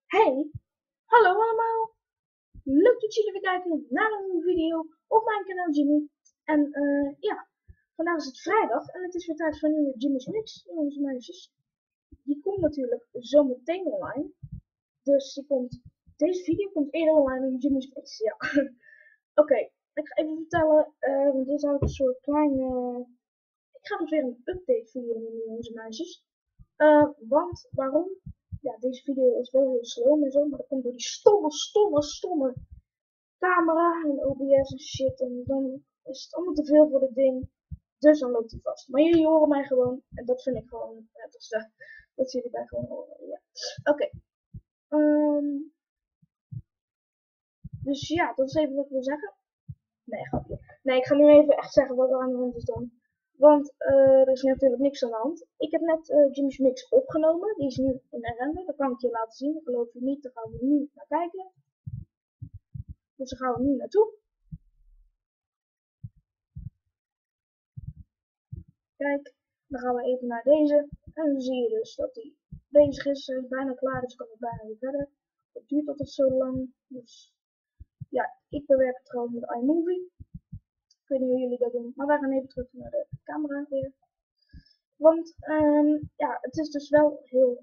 Hey, hallo allemaal! Leuk dat jullie weer kijken naar een nieuwe video op mijn kanaal Jimmy. En ja, vandaag is het vrijdag en het is weer tijd voor een nieuwe Jimmy's Mix, jongens en meisjes. Die komt natuurlijk zo meteen online. Dus deze video komt eerder online dan Jimmy's Mix, ja. Oké, ik ga even vertellen, want dit is eigenlijk een soort kleine... Ik ga dus weer een update video doen, jongens en meisjes. Want, waarom? Ja, deze video is wel heel slow en zo, maar dat komt door die stomme camera en OBS en shit. En dan is het allemaal te veel voor dit ding. Dus dan loopt hij vast. Maar jullie horen mij gewoon. En dat vind ik gewoon prettig. Dat jullie mij gewoon horen. Ja. Oké. Dus ja, dat is even wat ik wil zeggen. Nee, grapje. Nee, ik ga nu even echt zeggen wat er aan de hand is dan. Want er is natuurlijk niks aan de hand. Ik heb net Jimmy's Mix opgenomen. Die is nu in de render. Dat kan ik je laten zien. Geloof je niet, dan gaan we nu naar kijken. Dus daar gaan we nu naartoe. Kijk, dan gaan we even naar deze. En dan zie je dus dat hij bezig is. Hij is bijna klaar, dus kan ik bijna weer verder. Het duurt altijd zo lang. Dus ja, ik bewerk het trouwens met iMovie. Ik weet niet hoe jullie dat doen. Maar wij gaan even terug naar de camera weer. Want ja, het is dus wel heel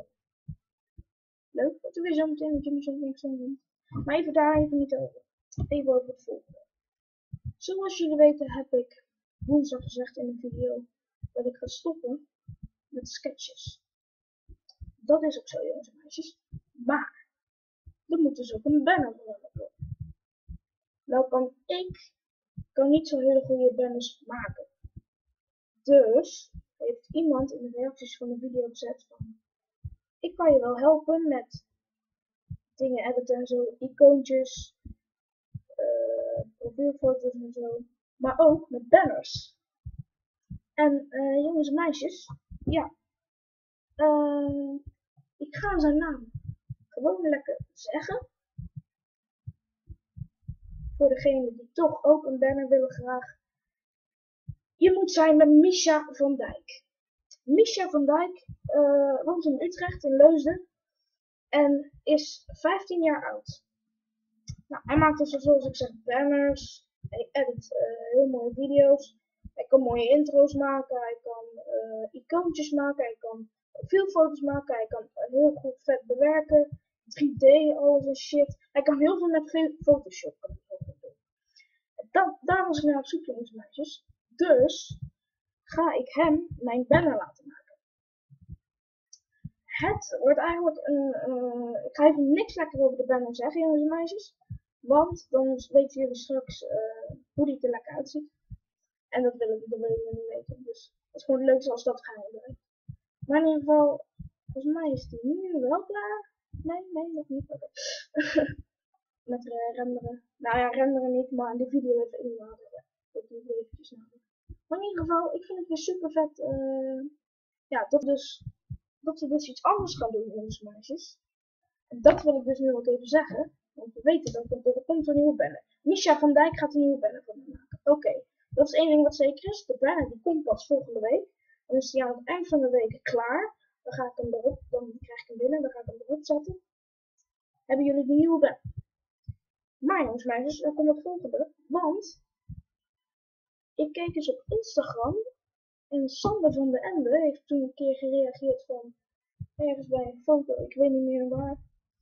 leuk dat we weer zo meteen met Jimmy's Mix doen. Maar even daar even niet over. Even over het volgende. Zoals jullie weten heb ik woensdag gezegd in de video dat ik ga stoppen met sketches. Dat is ook zo, jongens en meisjes. Maar er moet dus ook een banner veranderd worden. Nou kan niet zo hele goede banners maken. Dus heeft iemand in de reacties van de video gezet van: ik kan je wel helpen met dingen editen en zo, icoontjes, profielfoto's en zo, maar ook met banners. En jongens en meisjes, ja, ik ga zijn naam gewoon lekker zeggen. Voor degenen die toch ook een banner willen graag. Je moet zijn met Misha van Dijk. Misha van Dijk woont in Utrecht, in Leusden. En is 15 jaar oud. Nou, hij maakt dus zoals ik zeg banners. Hij edit heel mooie video's. Hij kan mooie intro's maken. Hij kan icoontjes maken. Hij kan veel foto's maken. Hij kan heel goed vet bewerken. 3D, alles en shit. Hij kan heel veel met Photoshop doen. Daar was ik naar op zoek, jongens en meisjes. Dus ga ik hem mijn banner laten maken. Het wordt eigenlijk ik ga even niks lekker over de banner zeggen, jongens en meisjes. Want dan weten jullie straks hoe die er lekker uitziet. En dat willen we niet weten. Dus het is gewoon leuk zoals dat geheim blijft. Maar in ieder geval, volgens mij is die nu wel klaar. Nee, nog niet. Oké. Met renderen. Nou ja, renderen niet, maar de video even inladen. Dat doe ik eventjes nodig. Maar in ieder geval, ik vind het weer super vet. Ja, dat we dus iets anders gaan doen, jongens en meisjes. En dat wil ik dus nu ook even zeggen. Want we weten dat er komt een nieuwe banner. Misha van Dijk gaat een nieuwe banner voor me maken. Oké, dat is één ding wat zeker is. De banner die komt pas volgende week. Dan is die aan het eind van de week klaar. Dan ga ik hem erop, dan krijg ik hem binnen, dan ga ik hem erop zetten. Hebben jullie de nieuwe banner? Maar jongens en meisjes, dan komt het volgende. Want ik keek eens op Instagram. En Sander van de Ende heeft toen een keer gereageerd van ergens bij een foto, ik weet niet meer waar.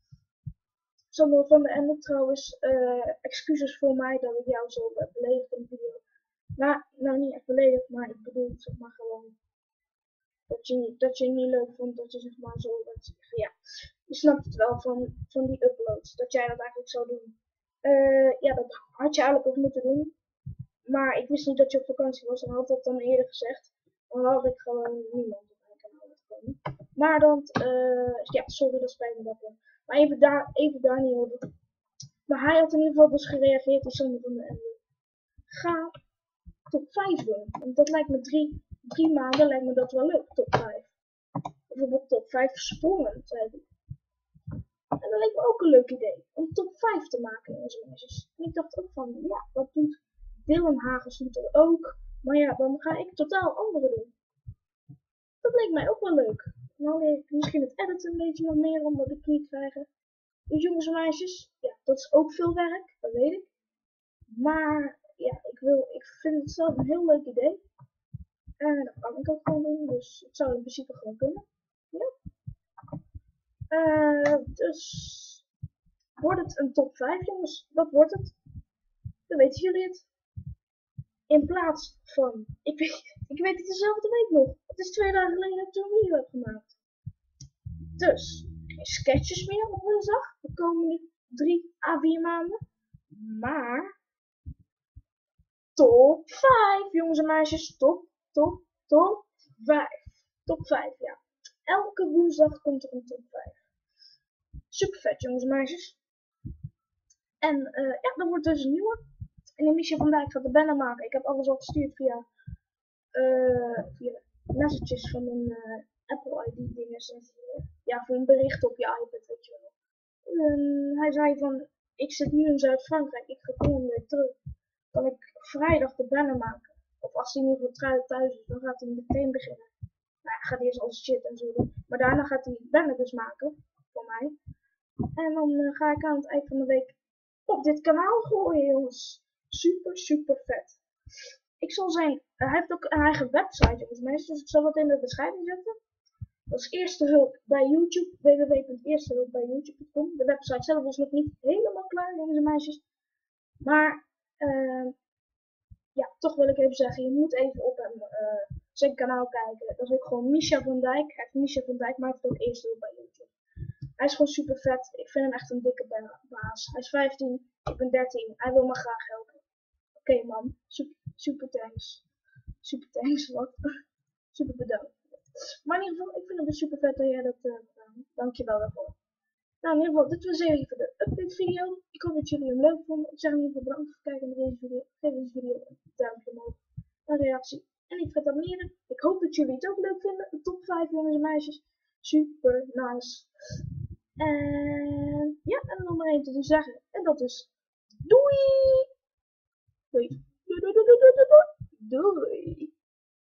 Sander van de Ende trouwens, excuses voor mij dat ik jou zo beledigd in de video. Nou niet echt beledigd, maar ik bedoel zeg maar gewoon dat je niet leuk vond dat je zeg maar zo werd. Ja, je snapt het wel van die uploads, dat jij dat eigenlijk zou doen. Ja, dat had je eigenlijk ook moeten doen. Maar ik wist niet dat je op vakantie was en had dat dan eerder gezegd. Dan had ik gewoon niemand op mijn kanaal laten komen. Maar dan, ja, sorry, dat spijt me dat. Maar even daar niet over. Maar hij had in ieder geval dus gereageerd, die Sander van de Ende. Ga top 5 doen. Want dat lijkt me drie maanden lijkt me dat wel leuk, top 5. Bijvoorbeeld top 5 sprongen, zei hij. En dat leek me ook een leuk idee. Om top 5 te maken, jongens en meisjes. En ik dacht ook van, ja, dat doet Dylan Hagens doet er ook. Maar ja, dan ga ik totaal andere doen. Dat leek mij ook wel leuk. Nou leer ik misschien het editen een beetje nog meer onder de knie krijgen. Dus jongens en meisjes, ja, dat is ook veel werk, dat weet ik. Maar ja, ik vind het zelf een heel leuk idee. En dat kan ik ook gewoon doen, dus het zou in principe gewoon kunnen. Ja. Dus wordt het een top 5 jongens, dat wordt het. Dan weten jullie het. In plaats van, ik weet het dezelfde week nog. Het is 2 dagen geleden dat ik zo'n video heb gemaakt. Dus, geen sketches meer op woensdag, de komende 3 à 4 maanden. Maar, top 5 jongens en meisjes, top 5. Top 5, ja. Elke woensdag komt er een top 5. Super vet jongens en meisjes. En ja, dat wordt dus een nieuwe. En Michel van Dijk gaat de banner maken. Ik heb alles al gestuurd via messages van een Apple ID dingen. Ja, voor een bericht op je iPad, weet je wel. Hij zei van, ik zit nu in Zuid-Frankrijk, ik ga volgende week terug. Kan ik vrijdag de banner maken? Of als hij in ieder geval thuis is, dan gaat hij meteen beginnen. Nou, gaat hij eerst al shit en zo doen. Maar daarna gaat hij banner dus maken, voor mij. En dan ga ik aan het eind van de week op dit kanaal gooien, jongens. Super vet. Ik zal hij heeft ook een eigen website, jongens mensen, dus ik zal dat in de beschrijving zetten. Dat is Eerste Hulp bij YouTube, www.eerstehulpbijyoutube.com. De website zelf is nog niet helemaal klaar, jongens en meisjes. Maar, ja, toch wil ik even zeggen, je moet even op zijn kanaal kijken. Dat is ook gewoon Michel van Dijk. Hij heeft Michel van Dijk, maar hij heeft ook Eerste Hulp bij YouTube. Hij is gewoon super vet. Ik vind hem echt een dikke baas. Hij is 15, ik ben 13. Hij wil me graag helpen. Oké, man. Super thanks. Super thanks, wat? Super bedankt. Maar in ieder geval, ik vind het super vet dat jij dat gedaan. Dankjewel daarvoor. Nou, in ieder geval, dit was even de update video. Ik hoop dat jullie hem leuk vonden. Ik zeg in ieder geval bedankt voor het kijken naar deze video. Geef deze video een duimpje omhoog, een reactie en niet vergeten abonneren. Ik hoop dat jullie het ook leuk vinden. De top 5 jongens en meisjes. Super nice. En ja, en nog maar één te zeggen. En dat is doei! Doei! Doei!